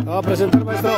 Va a presentar, maestro.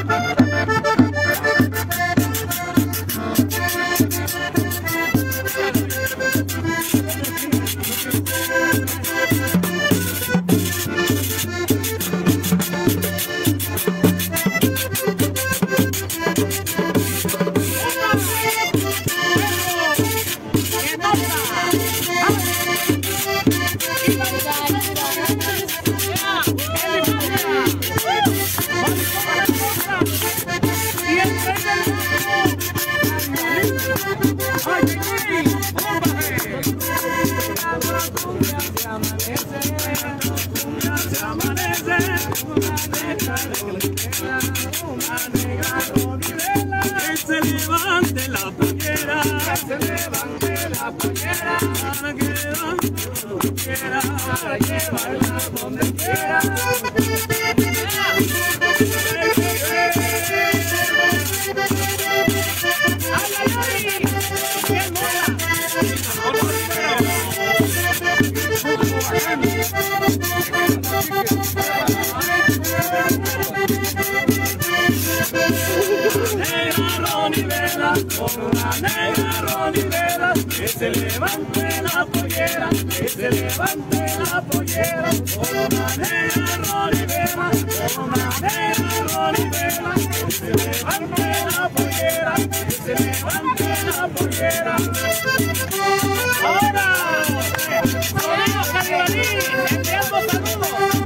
Se levante la pollera, se levante la pollera, para que donde quiera, para llevarla donde quiera. Con una negra ronivela, que se levante la pollera, que se levante la pollera. Con una negra ronivela, con una negra ronivela, que se levante la pollera, que se levante la pollera. Ahora, Solano Caribalí, enviando saludos.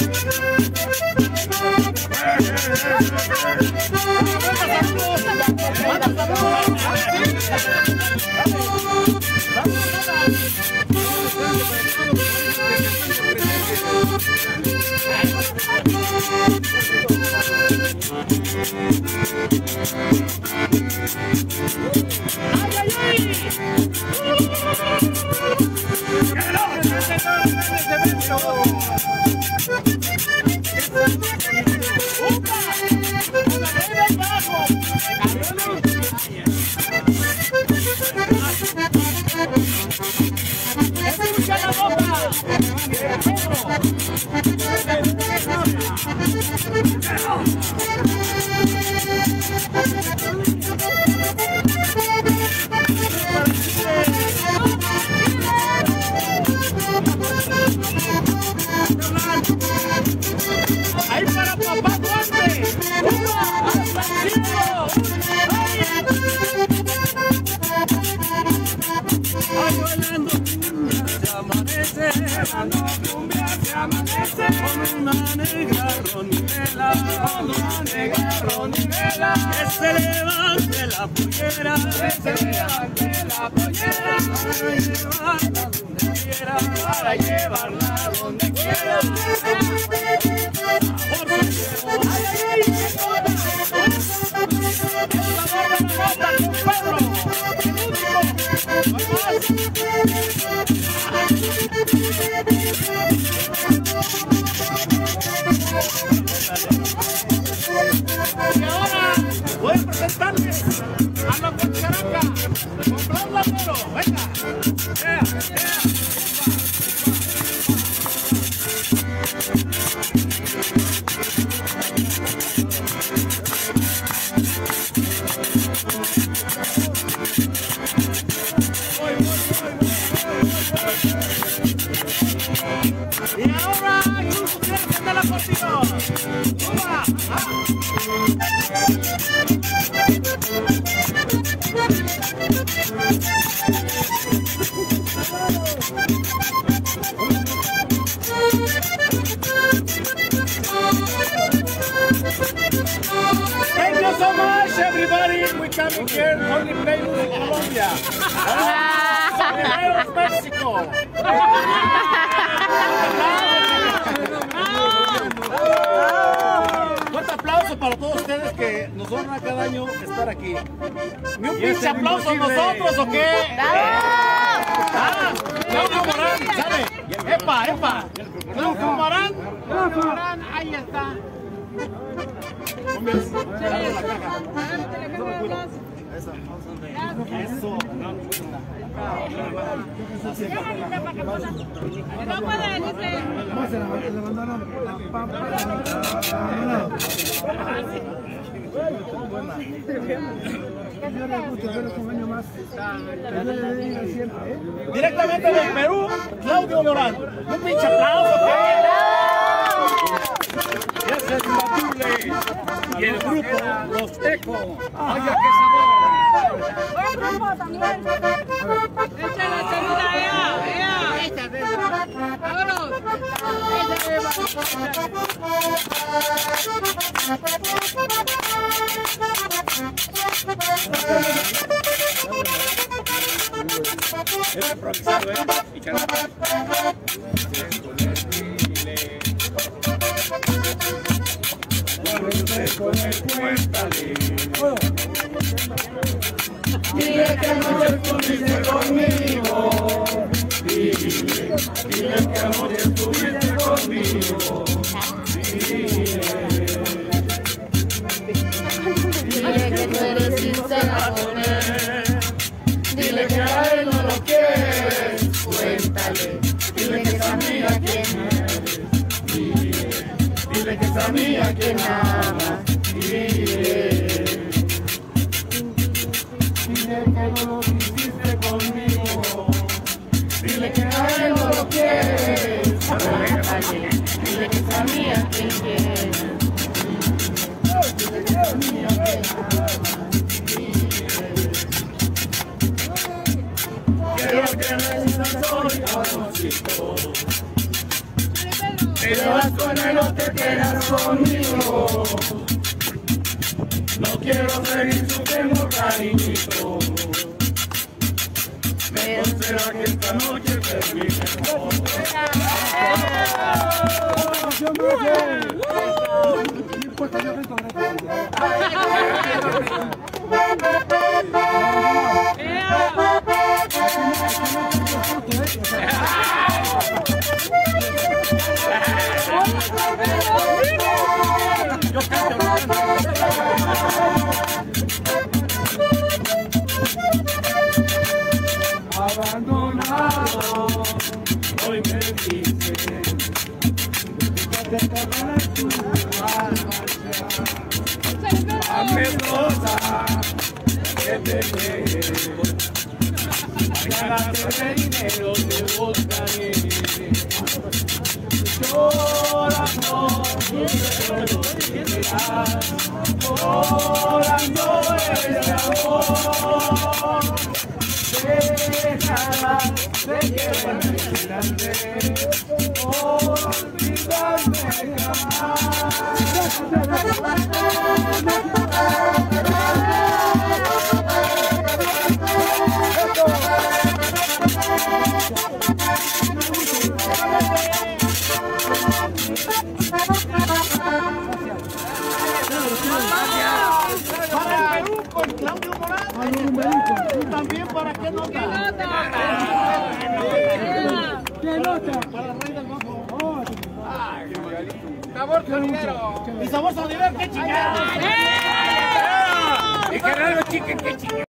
Ahí para papá Duarte, hasta el cielo. Bailando cumbia se amanece, con una negra ronivela, con una negra ronivela. Que se levante la pollera, que se levante la pollera, para llevarla donde quiera, para llevarla donde Y ahora voy a presentarles a la Guacharaca con Blas Latero. Venga, y ahora ustedes de la Portillo. ¡Suba! Thank you so much, everybody. We coming here only play music in Colombia. Mexico. Fuerte aplauso para todos ustedes que nos honra cada año estar aquí. ¿Ni un pinche aplauso a nosotros o qué? Claudio Morán, sale. ¡Epa! Claudio Morán, ahí está. Eso. No puede, dice. Le mandaron la pampa. Directamente de Perú, Claudio Morán. Un pinche aplauso. Es el imbatible. Y el grupo Los Tecos. Oiga, qué sabor. Echa la salida, ella. Vámonos. Es improvisado, y Dile que anoche estuviste conmigo. Dile que anoche estuviste conmigo. Dile que tú eres sincera con él. Dile que a él no lo quieres. Cuéntale. Dile que esa amiga quien eres. Dile que esa amiga quien ama. Dile que no lo hiciste conmigo. Dile que a él no lo quieres. Dile que esa mía quien quiere. Dile que esa mía quien ama. Quiero que me digas soy amorcito. Te vas con él o te quedas conmigo. No quiero seguir sufriendo, cariñito. Me considera que esta noche termine. Abandonado, hoy me dice que te tomarás tu marcha. Amistosa, que te deje. Gánate de dinero, te buscaré. Llorando, llorando el amor. Déjala, te quiero olvidarte, olvidarme para el Perú con Claudio Morán. También para qué nota. ¿Qué nota? Para el rey del bajo. Sabor sonidero. Y sabor sonidero, qué chingada. Y que raro chique, qué chingada.